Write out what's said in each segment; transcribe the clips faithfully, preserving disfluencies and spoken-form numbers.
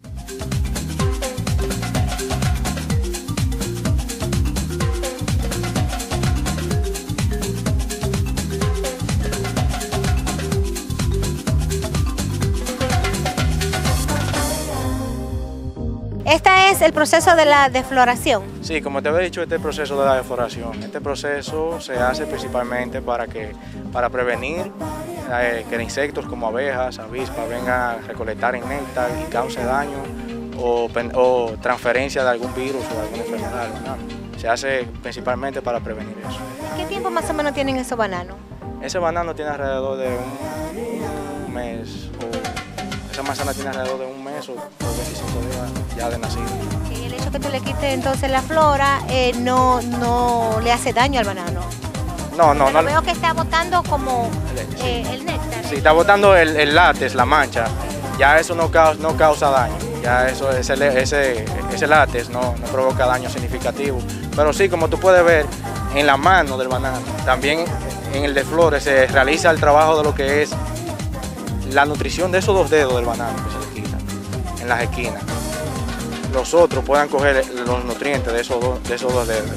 Este es el proceso de la defloración. Sí, como te había dicho, este proceso de la defloración. Este proceso se hace principalmente para, que, para prevenir eh, que insectos como abejas, avispas vengan a recolectar el néctar y cause daño o, o transferencia de algún virus o alguna enfermedad, ¿verdad? Se hace principalmente para prevenir eso. ¿Qué tiempo más o menos tienen esos bananos? Ese banano tiene alrededor de un, un mes, o esa manzana tiene alrededor de un mes o, o veinticinco días ya de nacido. Y el hecho que tú le quites entonces la flora eh, no, no le hace daño al banano. No, no, Pero no. Veo que está botando como Sí. eh, el néctar. Sí, está botando el, el látex, la mancha. Ya eso no causa, no causa daño. Ya eso, ese, ese, ese látex no, no provoca daño significativo. Pero sí, como tú puedes ver, en la mano del banano, también en el de flores se realiza el trabajo de lo que es la nutrición de esos dos dedos del banano que se le quitan en las esquinas. Los otros puedan coger los nutrientes de esos dos, de esos dos dedos.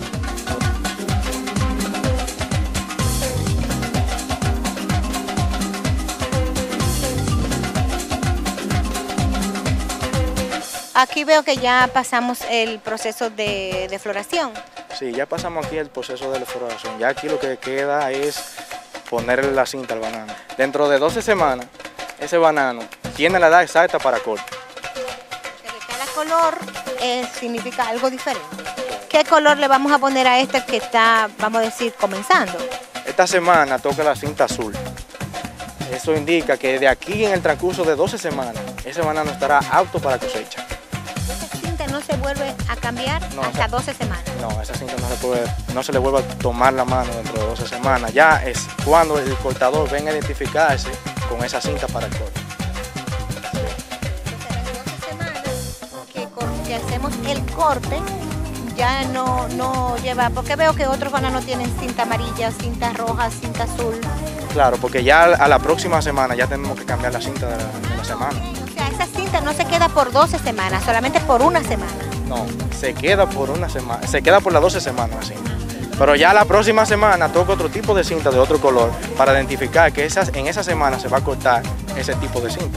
Aquí veo que ya pasamos el proceso de, de floración. Sí, ya pasamos aquí el proceso de la floración. Ya aquí lo que queda es ponerle la cinta al banano. Dentro de doce semanas, ese banano tiene la edad exacta para corte. Cada color eh, significa algo diferente. ¿Qué color le vamos a poner a este que está, vamos a decir, comenzando? Esta semana toca la cinta azul. Eso indica que de aquí en el transcurso de doce semanas, ese banano estará apto para cosecha. ¿Esa cinta no se vuelve a cambiar No, hasta esa, doce semanas? No, esa cinta no se, puede, no se le vuelve a tomar la mano dentro de doce semanas. Ya es cuando el cortador venga a identificarse con esa cinta para el corte. Entonces, a las doce semanas que, cor- que hacemos el corte, ya no, no lleva, porque veo que otros bananos tienen cinta amarilla, cinta roja, cinta azul. Claro, porque ya a la próxima semana ya tenemos que cambiar la cinta de la, de la semana. O sea, esa cinta no se queda por doce semanas, solamente por una semana. No, se queda por una semana, se queda por las doce semanas la cinta. Pero ya la próxima semana toca otro tipo de cinta de otro color para identificar que esas, en esa semana se va a cortar ese tipo de cinta.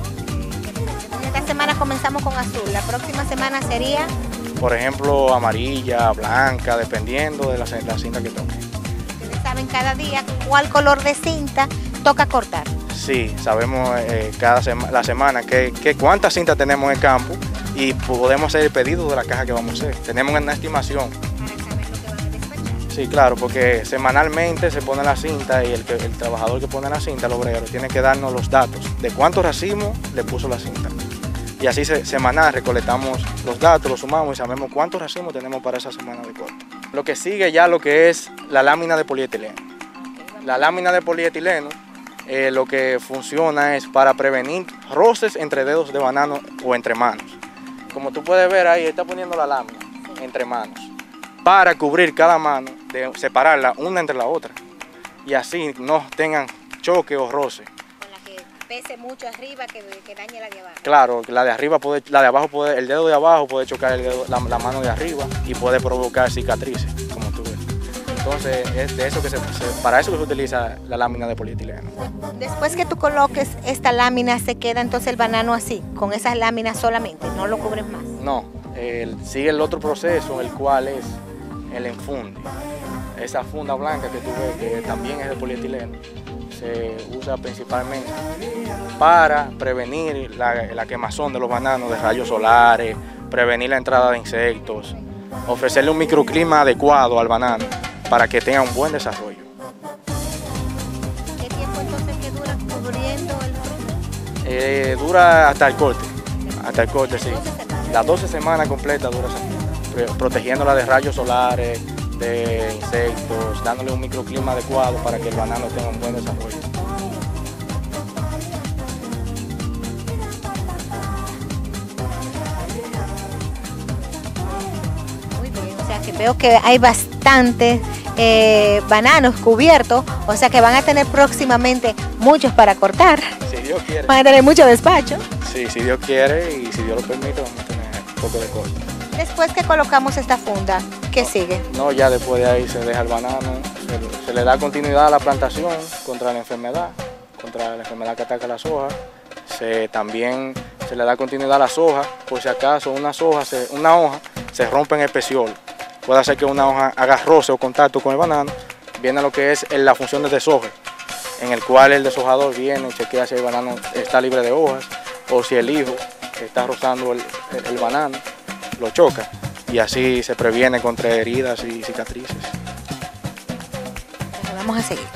Esta semana comenzamos con azul, la próxima semana sería... Por ejemplo, amarilla, blanca, dependiendo de la, la cinta que toque. Ustedes saben cada día cuál color de cinta toca cortar. Sí, sabemos eh, cada sema, la semana que, que cuántas cintas tenemos en el campo y podemos hacer el pedido de la caja que vamos a hacer. Tenemos una estimación. Para saber lo que van a despachar. Sí, claro, porque semanalmente se pone la cinta y el, que, el trabajador que pone la cinta, el obrero, tiene que darnos los datos de cuántos racimos le puso la cinta. Y así se, semanal recolectamos los datos, los sumamos y sabemos cuántos racimos tenemos para esa semana de corte. Lo que sigue ya lo que es la lámina de polietileno. La lámina de polietileno eh, lo que funciona es para prevenir roces entre dedos de banano o entre manos. Como tú puedes ver ahí, está poniendo la lámina entre manos para cubrir cada mano, de separarla una entre la otra y así no tengan choque o roce. Pese mucho arriba que, que dañe la de abajo. Claro, la de arriba puede, la de abajo puede, el dedo de abajo puede chocar el dedo, la, la mano de arriba y puede provocar cicatrices, como tú ves. Entonces, es de eso que se, se, para eso que se utiliza la lámina de polietileno. Después que tú coloques esta lámina, se queda entonces el banano así, con esas láminas solamente, no lo cubres más. No, el, sigue el otro proceso, el cual es el enfunde. Esa funda blanca que tú ves, que también es de polietileno, se usa principalmente para prevenir la, la quemazón de los bananos de rayos solares, prevenir la entrada de insectos, ofrecerle un microclima adecuado al banano para que tenga un buen desarrollo. ¿Qué tiempo entonces que dura cubriendo el fruto? Eh, dura hasta el corte, hasta el corte, sí. Las doce semanas completas dura esa, protegiéndola de rayos solares, de insectos, dándole un microclima adecuado para que el banano tenga un buen desarrollo. Muy bien, o sea que veo que hay bastantes eh, bananos cubiertos, o sea que van a tener próximamente muchos para cortar. Si Dios quiere. Van a tener mucho despacho. Sí, si Dios quiere y si Dios lo permite, vamos a tener un poco de corte. Después que colocamos esta funda, ¿qué no, sigue? No, ya después de ahí se deja el banano, se, se le da continuidad a la plantación contra la enfermedad, contra la enfermedad que ataca las hojas. Se, también se le da continuidad a las hojas, por si acaso una hoja se, una hoja se rompe en el peciolo. Puede hacer que una hoja haga roce o contacto con el banano, viene lo que es la función de deshoje, en el cual el deshojador viene y chequea si el banano está libre de hojas o si el hijo está rozando el, el, el banano, lo choca y así se previene contra heridas y cicatrices. Bueno, vamos a seguir.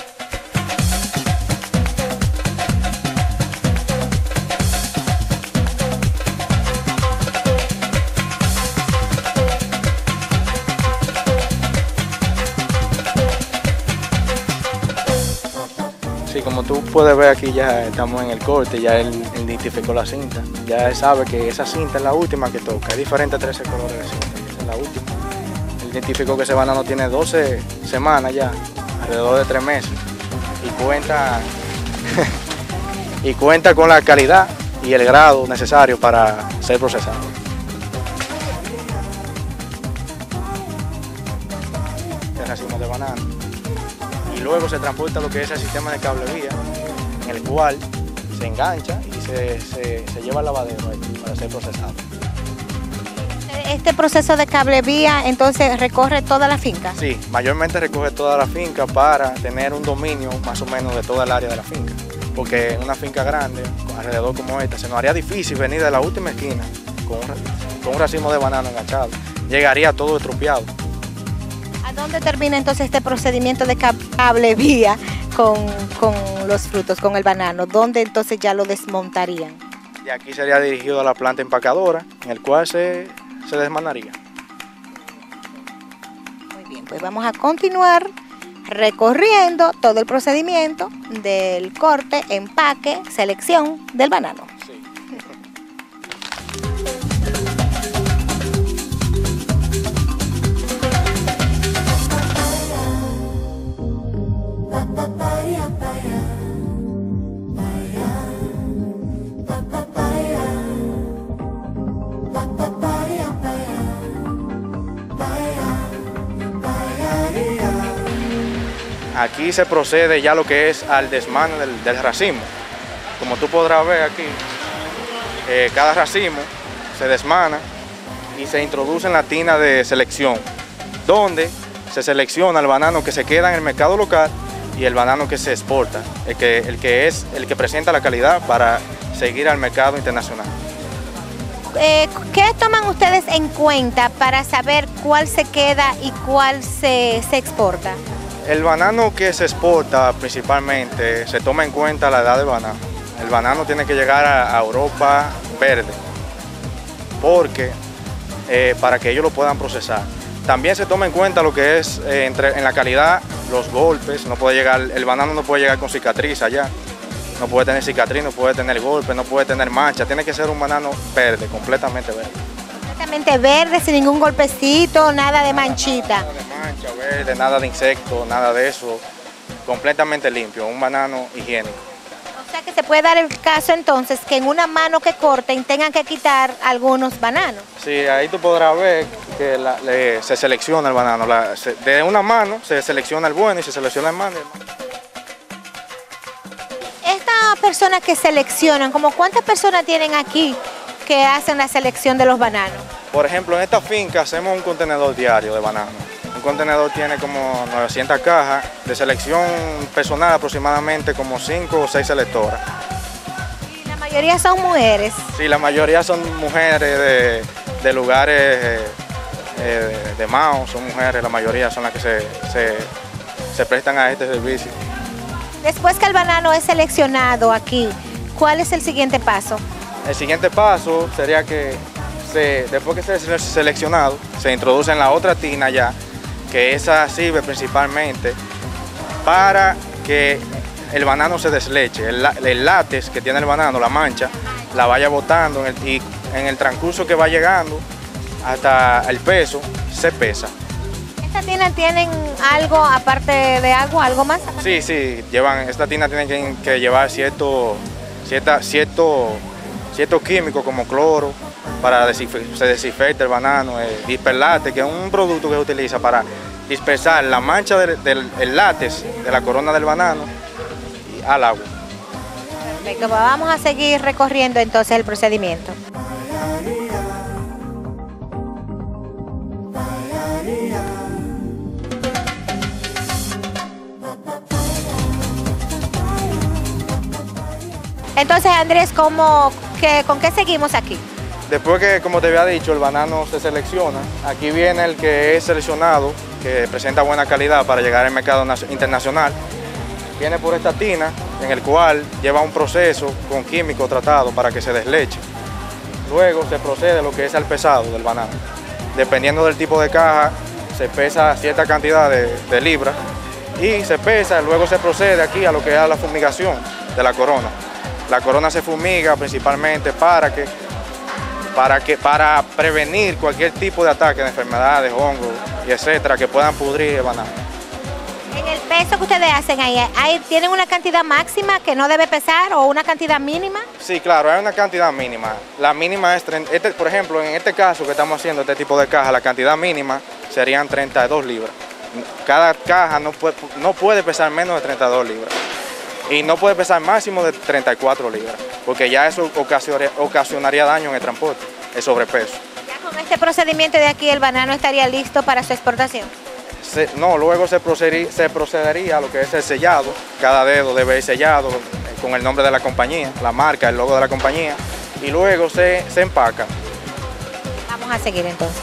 Sí, como tú puedes ver aquí ya estamos en el corte, ya él identificó la cinta, ya él sabe que esa cinta es la última que toca, es diferente a trece colores de cinta, esa es la última. Él identificó que ese banano tiene doce semanas ya, alrededor de tres meses, y cuenta, y cuenta con la calidad y el grado necesario para ser procesado. Este racimo de banano. Y luego se transporta lo que es el sistema de cable vía, en el cual se engancha y se, se, se lleva al lavadero ahí para ser procesado. Este proceso de cable vía entonces recorre toda la finca. Sí, mayormente recorre toda la finca para tener un dominio más o menos de toda el área de la finca. Porque en una finca grande, alrededor como esta, se nos haría difícil venir de la última esquina con un, con un racimo de banano enganchado. Llegaría todo estropeado. ¿A dónde termina entonces este procedimiento de cable vía con, con los frutos, con el banano? ¿Dónde entonces ya lo desmontarían? Y aquí sería dirigido a la planta empacadora, en el cual se, se desmanaría. Muy bien, pues vamos a continuar recorriendo todo el procedimiento del corte, empaque, selección del banano. Sí. Aquí se procede ya lo que es al desmane del, del racimo. Como tú podrás ver aquí, eh, cada racimo se desmana y se introduce en la tina de selección, donde se selecciona el banano que se queda en el mercado local y el banano que se exporta, el que, el que es el que presenta la calidad para seguir al mercado internacional. Eh, ¿Qué toman ustedes en cuenta para saber cuál se queda y cuál se, se exporta? El banano que se exporta principalmente se toma en cuenta la edad del banano. El banano tiene que llegar a, a Europa verde, porque eh, para que ellos lo puedan procesar. También se toma en cuenta lo que es eh, entre, en la calidad, los golpes. No puede llegar, el banano no puede llegar con cicatriz allá. No puede tener cicatriz, no puede tener golpe, no puede tener mancha. Tiene que ser un banano verde, completamente verde. Completamente verde, sin ningún golpecito, nada de manchita. Nada de mancha, verde, nada de insecto, nada de eso. Completamente limpio, un banano higiénico. O sea que se puede dar el caso entonces que en una mano que corten tengan que quitar algunos bananos. Sí, ahí tú podrás ver que la, le, se selecciona el banano. La, se, de una mano se selecciona el bueno y se selecciona el malo. Estas personas que seleccionan, ¿como cuántas personas tienen aquí que hacen la selección de los bananos? Por ejemplo, en esta finca hacemos un contenedor diario de bananos. Un contenedor tiene como novecientas cajas de selección personal, aproximadamente como cinco o seis selectoras. ¿Y la mayoría son mujeres? Sí, la mayoría son mujeres de, de lugares eh, eh, de Mao, son mujeres, la mayoría son las que se, se, se prestan a este servicio. Después que el banano es seleccionado aquí, ¿cuál es el siguiente paso? El siguiente paso sería que se, después que esté seleccionado, se introduce en la otra tina ya, que esa sirve principalmente para que el banano se desleche, el, el látex que tiene el banano, la mancha, la vaya botando en el, y en el transcurso que va llegando hasta el peso, se pesa. ¿Estas tinas tienen algo aparte de agua, algo más? Sí, sí, llevan, esta tina tiene que, que llevar cierto, cierta, cierto ciertos químicos como cloro, para que se desinfecte el banano, eh, disperlate, que es un producto que se utiliza para dispersar la mancha del, del el látex de la corona del banano al agua. Perfecto, pues vamos a seguir recorriendo entonces el procedimiento. Entonces, Andrés, ¿cómo, qué, ¿con qué seguimos aquí? Después que, como te había dicho, el banano se selecciona, aquí viene el que es seleccionado, que presenta buena calidad para llegar al mercado internacional. Viene por esta tina, en el cual lleva un proceso con químico tratado para que se desleche. Luego se procede a lo que es el pesado del banano. Dependiendo del tipo de caja, se pesa cierta cantidad de, de libras y se pesa, luego se procede aquí a lo que es la fumigación de la corona. La corona se fumiga principalmente para que, para que, para prevenir cualquier tipo de ataque de enfermedades, hongos y etcétera que puedan pudrir el banano. En el peso que ustedes hacen ahí, ¿hay, ¿tienen una cantidad máxima que no debe pesar o una cantidad mínima? Sí, claro, hay una cantidad mínima. La mínima es, este, por ejemplo, en este caso que estamos haciendo este tipo de caja, la cantidad mínima serían treinta y dos libras. Cada caja no puede, no puede pesar menos de treinta y dos libras. Y no puede pesar máximo de treinta y cuatro libras, porque ya eso ocasionaría, ocasionaría daño en el transporte, el sobrepeso. ¿Ya con este procedimiento de aquí el banano estaría listo para su exportación? Se, no, luego se procedería, se procedería a lo que es el sellado. Cada dedo debe ir sellado con el nombre de la compañía, la marca, el logo de la compañía, y luego se, se empaca. Vamos a seguir entonces.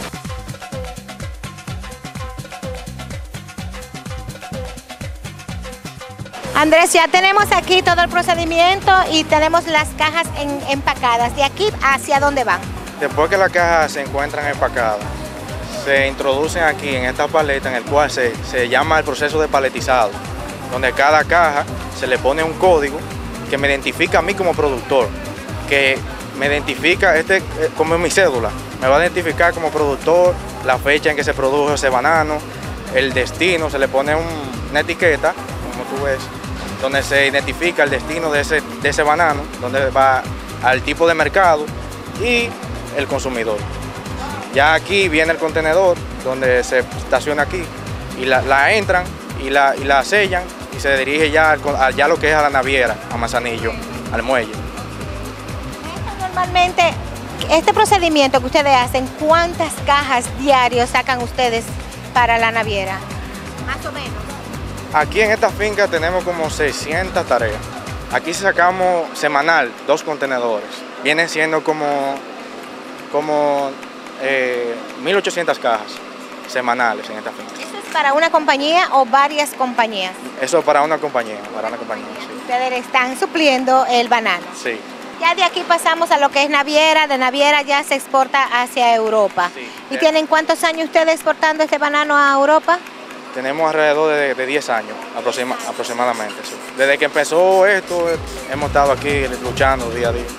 Andrés, ya tenemos aquí todo el procedimiento y tenemos las cajas en, empacadas. ¿De aquí hacia dónde van? Después que las cajas se encuentran empacadas, se introducen aquí en esta paleta en el cual se, se llama el proceso de paletizado, donde cada caja se le pone un código que me identifica a mí como productor, que me identifica, este como mi cédula, me va a identificar como productor, la fecha en que se produjo ese banano, el destino, se le pone un, una etiqueta, como tú ves, donde se identifica el destino de ese, de ese banano, donde va al tipo de mercado y el consumidor. Ya aquí viene el contenedor, donde se estaciona aquí, y la, la entran y la, y la sellan y se dirige ya a ya lo que es a la naviera, a Manzanillo, al muelle. Normalmente, este procedimiento que ustedes hacen, ¿cuántas cajas diarios sacan ustedes para la naviera? Más o menos. Aquí en esta finca tenemos como seiscientas tareas. Aquí sacamos semanal dos contenedores. Vienen siendo como, como eh, mil ochocientas cajas semanales en esta finca. ¿Eso es para una compañía o varias compañías? Eso para una compañía, para una compañía, sí. Ustedes están supliendo el banano. Sí. Ya de aquí pasamos a lo que es naviera, de naviera ya se exporta hacia Europa. Sí. ¿Y eh. tienen cuántos años ustedes exportando este banano a Europa? Tenemos alrededor de, de diez años aproxima, aproximadamente. Sí. Desde que empezó esto, hemos estado aquí luchando día a día.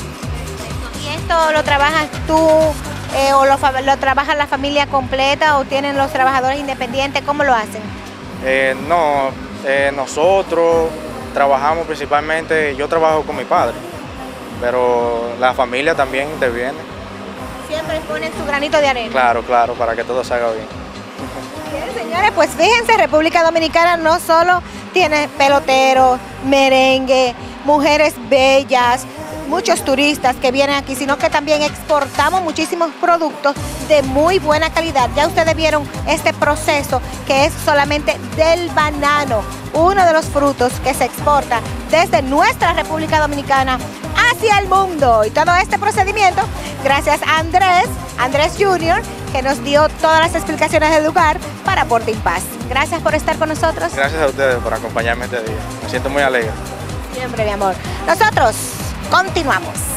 ¿Y esto lo trabajas tú eh, o lo, lo trabaja la familia completa o tienen los trabajadores independientes? ¿Cómo lo hacen? Eh, no, eh, nosotros trabajamos principalmente, yo trabajo con mi padre, pero la familia también interviene. Siempre ponen su granito de arena. Claro, claro, para que todo salga bien. Bien, señores, pues fíjense, República Dominicana no solo tiene peloteros, merengue, mujeres bellas, muchos turistas que vienen aquí, sino que también exportamos muchísimos productos de muy buena calidad. Ya ustedes vieron este proceso que es solamente del banano, uno de los frutos que se exporta desde nuestra República Dominicana hacia el mundo. Y todo este procedimiento, gracias a Andrés, Andrés junior, que nos dio todas las explicaciones del lugar para Boarding Pass. Gracias por estar con nosotros. Gracias a ustedes por acompañarme este día. Me siento muy alegre. Siempre, mi amor. Nosotros continuamos.